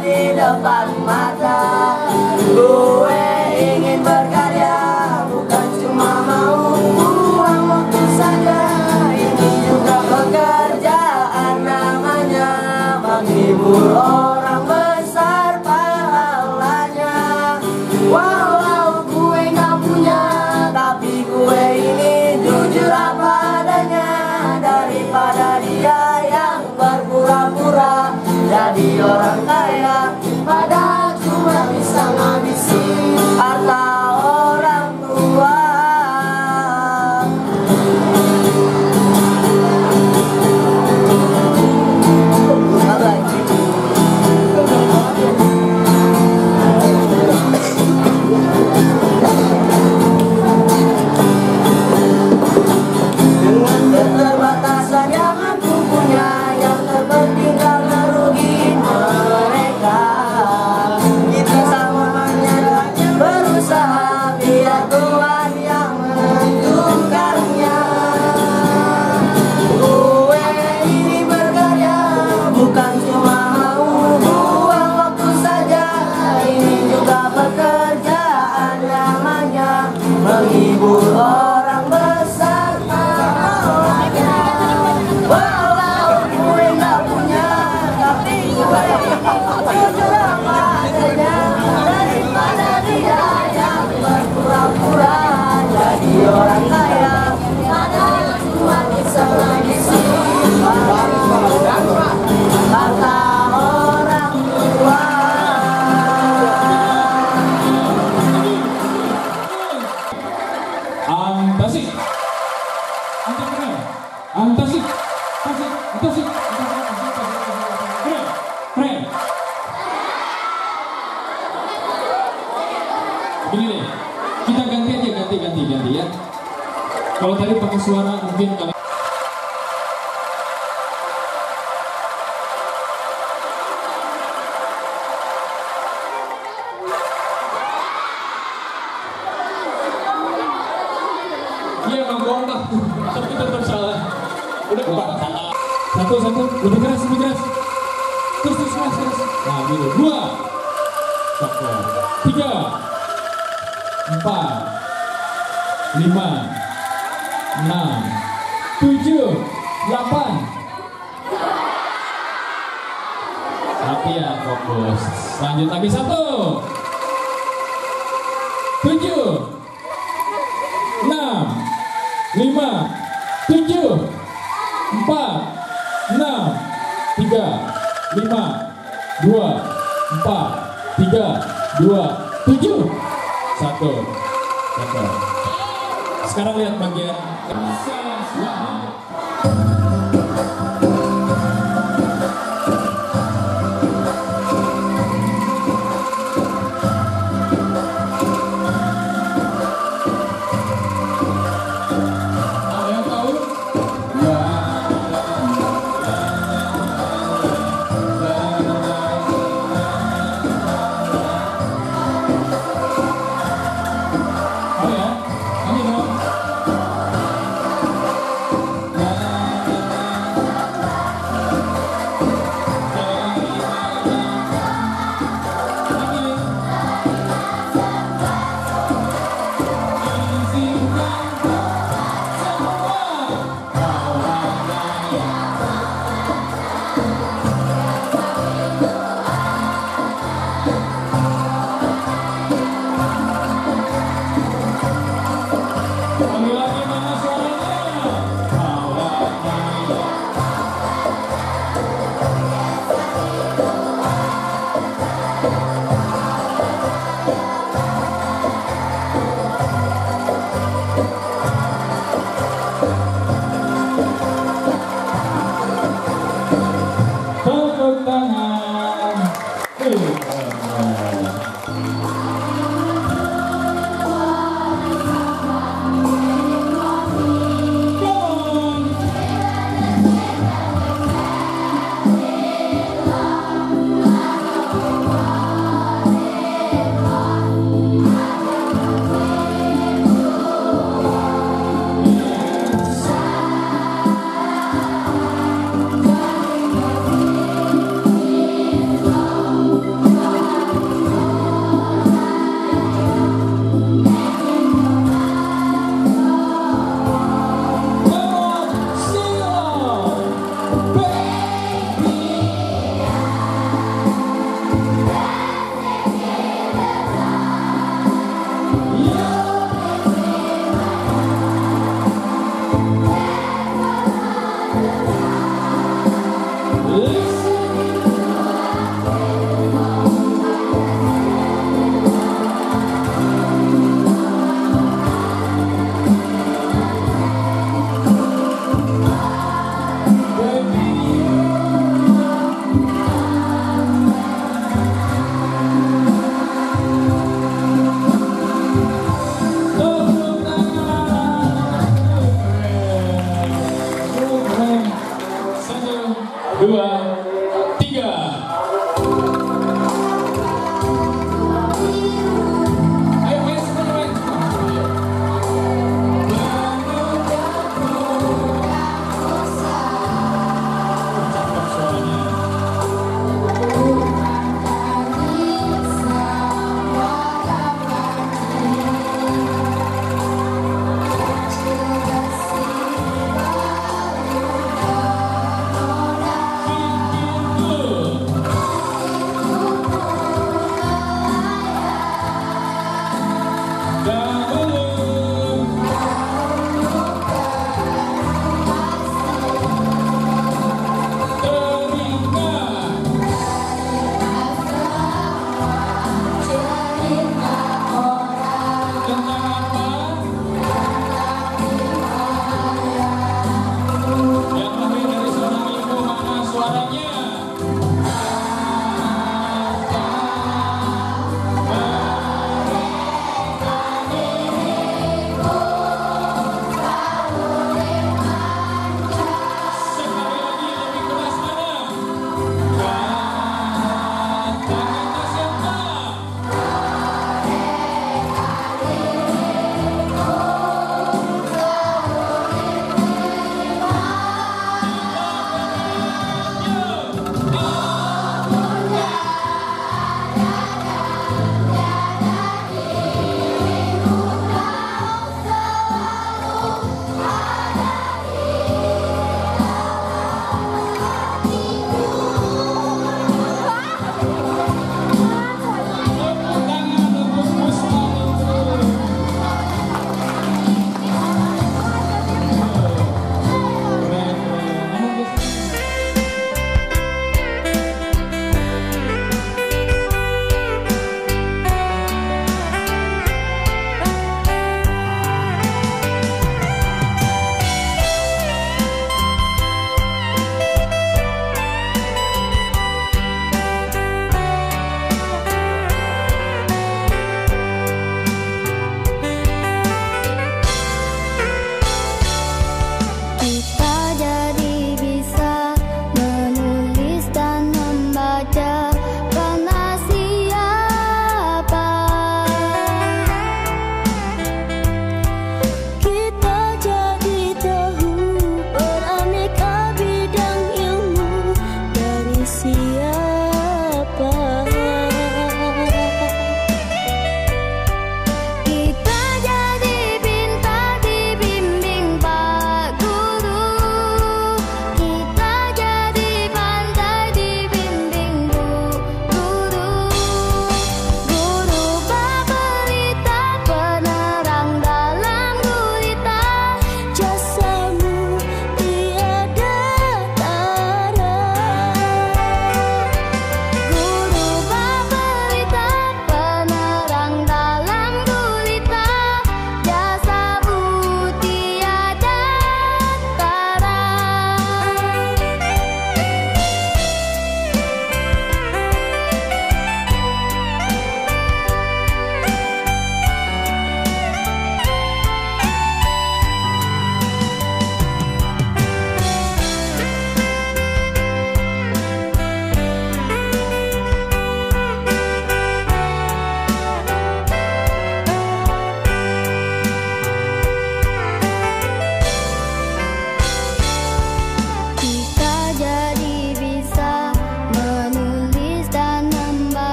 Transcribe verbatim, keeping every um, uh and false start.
di depan mata. Gue ingin berkarya, bukan cuma mau buang waktu saja. Ini juga pekerjaan, namanya menghibur orang besar pahalanya. Walau gue gak punya, tapi gue ini jujur apa adanya. Daripada dia yang berpura-pura jadi orang kaya, padahal cuma bisa ngabisin harta orang tua. Dengan keterbatasan yang aku punya, yang terpenting gak ngerugiin mereka. Kita semuanya berusaha biar Tuhan yang menentukannya. Gue ini berkarya, bukan cuma mau buang waktu saja. Ini juga pekerjaan, namanya menghibur orang besar pahalanya. Walau gue gak punya, tapi gue jujur apa adanya. Daripada dia yang berpura-pura jadi orang kaya, padahal cuma bisa ngabisin harta orang tua. Antasik, antasik, antasik, antasik, antasik, keren, keren. Begini deh, kita ganti aja, ganti, ganti, ganti ya. Kalau tadi pakai suara mungkin kalian. Iya bang bohong bang, tapi tetap salah. Udah empat, satu satu, lebih keras lebih keras, terus terus keras keras. Nah gitu, dua, satu, tiga, empat, lima, enam, tujuh, delapan. Latihan fokus. Lanjut lagi satu, tujuh, enam, lima, tujuh, empat, enam, tiga, lima, dua, empat, tiga, dua, tujuh, satu, satu. Sekarang lihat bagian.